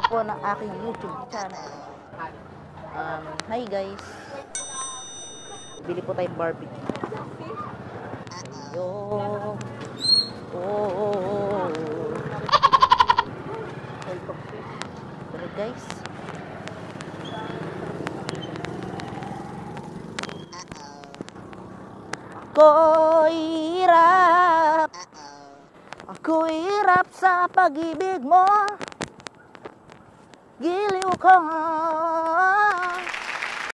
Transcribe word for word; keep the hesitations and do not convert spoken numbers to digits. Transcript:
po ng aking YouTube channel. Um, hi guys. Bili po tayong barbecue. Yo. Oh. Pero guys. Ako'y hirap. Ako'y hirap sa pag-ibig mo. Giliw ka.